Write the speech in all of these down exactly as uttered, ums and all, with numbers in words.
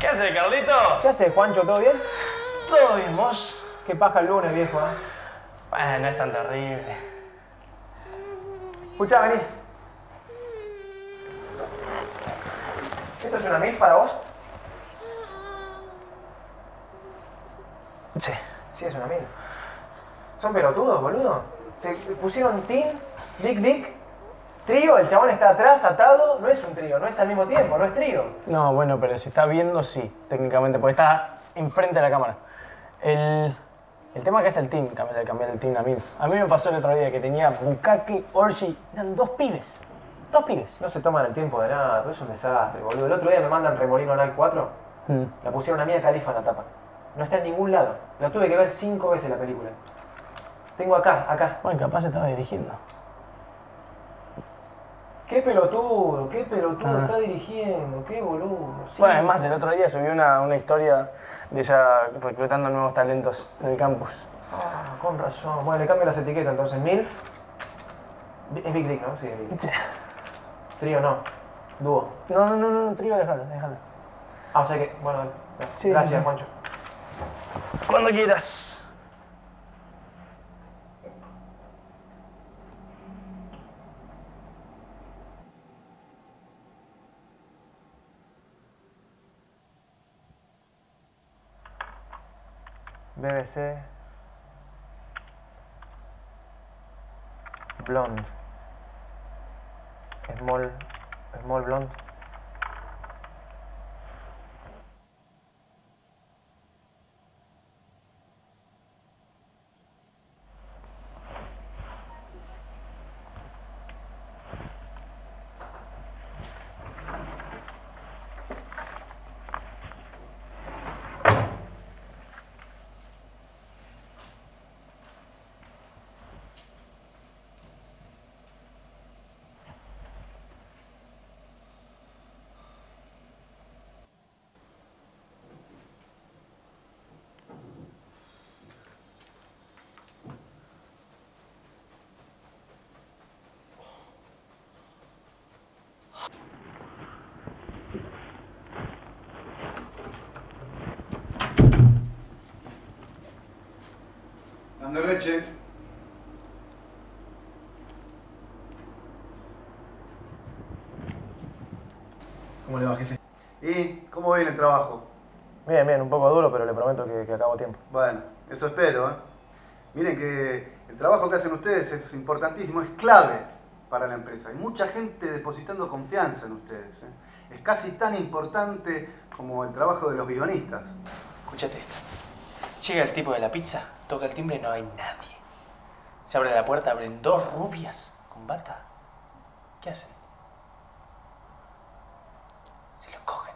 ¿Qué haces, Carlito? ¿Qué haces, Juancho? ¿Todo bien? Todo bien, vos. Qué paja el lunes, viejo, ¿eh? Bueno, no es tan terrible. Escuchá, vení. ¿Esto es una M I F para vos? Sí. Sí, es una M I F. Son pelotudos, boludo. Se pusieron team, dick, dick, trío, el chabón está atrás, atado. No es un trío, no es al mismo tiempo, no es trío. No, bueno, pero si está viendo, sí, técnicamente, porque está enfrente de la cámara. El, el tema que es el team, cambiar, cambiar el team a M I L F. A mí me pasó el otro día que tenía Bukaki, Orji, eran dos pibes. Dos pibes. No se toman el tiempo de nada, todo es un desastre, boludo. El otro día me mandan Remolino Night cuatro, Mm. la pusieron a Mia Khalifa en la tapa. No está en ningún lado. La tuve que ver cinco veces la película. Tengo acá, acá. Bueno, capaz estaba dirigiendo. Qué pelotudo, qué pelotudo Ah. está dirigiendo, qué boludo. Sí. Bueno, es más, el otro día subí una, una historia de ella reclutando nuevos talentos en el campus. Ah, con razón. Bueno, le cambio las etiquetas entonces. M I L F. Es Big Dick, ¿no? Sí, es Big Dick. Trío no. Dúo. No, no, no, no, trío, déjalo, déjalo. Ah, o sea que, bueno, Sí, gracias, sí, sí. Juancho. Cuando quieras. B B C. Blonde. Small. Small blonde. Landerreche. ¿Cómo le va, jefe? ¿Y cómo viene el trabajo? Bien, bien, un poco duro, pero le prometo que, que acabo a tiempo. Bueno, eso espero, ¿eh? Miren que el trabajo que hacen ustedes es importantísimo, es clave para la empresa. Hay mucha gente depositando confianza en ustedes, ¿eh? Es casi tan importante como el trabajo de los guionistas. Escúchate esto. Llega el tipo de la pizza, toca el timbre y no hay nadie. Se abre la puerta, abren dos rubias con bata. ¿Qué hacen? Se lo cogen.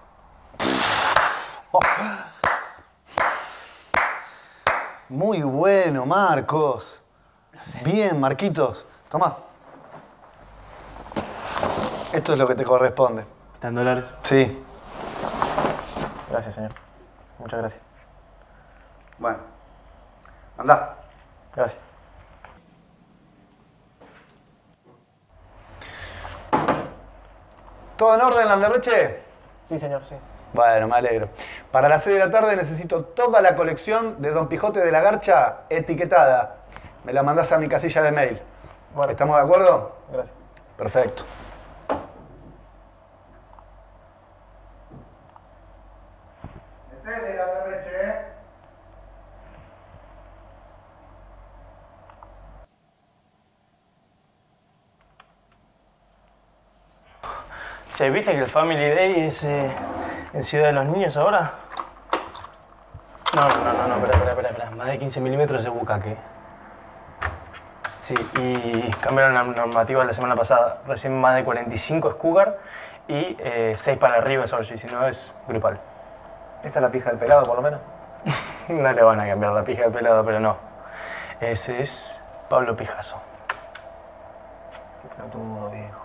Muy bueno, Marcos. Bien, Marquitos. Toma. Esto es lo que te corresponde. ¿Están dólares? Sí. Gracias, señor. Muchas gracias. Bueno. Andá. Gracias. ¿Todo en orden, Landerreche? Sí, señor, sí. Bueno, me alegro. Para las seis de la tarde necesito toda la colección de Don Quijote de la Garcha etiquetada. Me la mandás a mi casilla de mail. Bueno. ¿Estamos de acuerdo? Gracias. Perfecto. Che, ¿viste que el Family Day es eh, en Ciudad de los Niños ahora? No, no, no, no, espera, espera, espera, espera. Más de quince milímetros de bucaque. Sí, y cambiaron la normativa la semana pasada. Recién más de cuarenta y cinco es cougar y eh, seis para arriba es orgy, si no es grupal. ¿Esa es la pija del pelado, por lo menos? No le van a cambiar la pija al pelado, pero no. Ese es Pablo Pijazo. Qué pelotudo, viejo.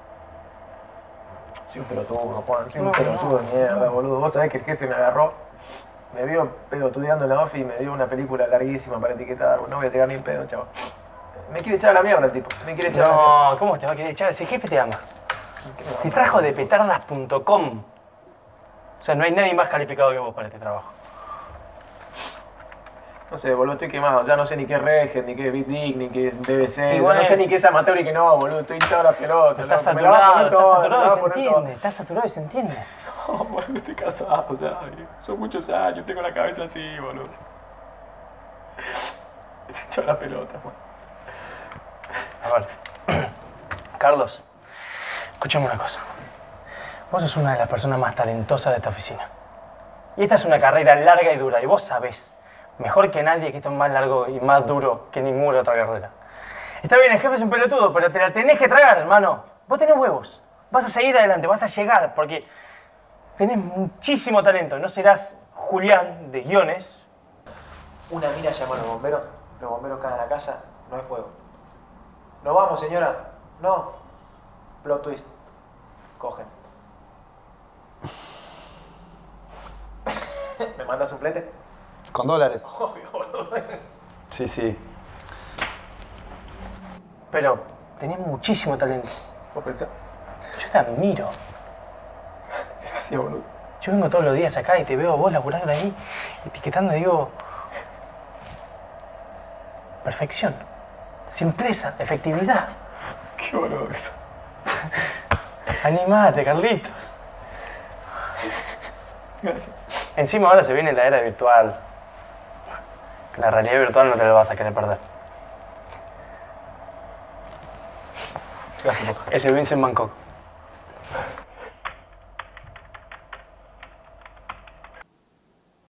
Sí, un pelotudo, Juan. Sí, un No, pelotudo de no, mierda, no. boludo. Vos sabés que el jefe me agarró, me vio pelotudeando en la ofi y me dio una película larguísima para etiquetar. No voy a llegar ni en pedo, chaval. Me quiere echar a la mierda el tipo. Me quiere echar a la mierda. No, ¿cómo te va a querer echar? Ese jefe te ama. Te trajo de petardas punto com. O sea, no hay nadie más calificado que vos para este trabajo. No sé, boludo, estoy quemado. Ya no sé ni qué es Regen, ni qué es BitDig, ni qué es D B C. Y Ya bueno. no sé ni qué es amateur y qué no, boludo. Estoy hinchado la pelota. Estás loco. Me la va a saturado, poner estás toda, me saturado la y va a se poner entiende. toda. Estás saturado y se entiende. No, boludo, estoy cansado ya. Son muchos años, tengo la cabeza así, boludo. Estoy hinchado la pelota, boludo. A ver. Carlos, escúchame una cosa. Vos sos una de las personas más talentosas de esta oficina. Y esta es una carrera larga y dura, y vos sabés, mejor que nadie, que esto es más largo y más duro que ninguna otra carrera. Está bien, el jefe es un pelotudo, pero te la tenés que tragar, hermano. Vos tenés huevos. Vas a seguir adelante, vas a llegar, porque tenés muchísimo talento. No serás Julián de guiones. Una mina llama a los bomberos, los bomberos caen a la casa, no hay fuego. ¿Nos vamos, señora? No. Plot twist. Cogen. ¿Me mandas un flete? Con dólares. Obvio, boludo. Sí, sí. Pero tenés muchísimo talento. ¿Vos pensás? Yo te admiro. Gracias, boludo. Yo vengo todos los días acá y te veo a vos laburar ahí, etiquetando, digo... Perfección. Simpleza, efectividad. Qué boludo que sos. Animate, Carlitos. Gracias. Encima ahora se viene la era virtual. La realidad virtual no te la vas a querer perder. Gracias, Boca. Ese Vincent Bangkok.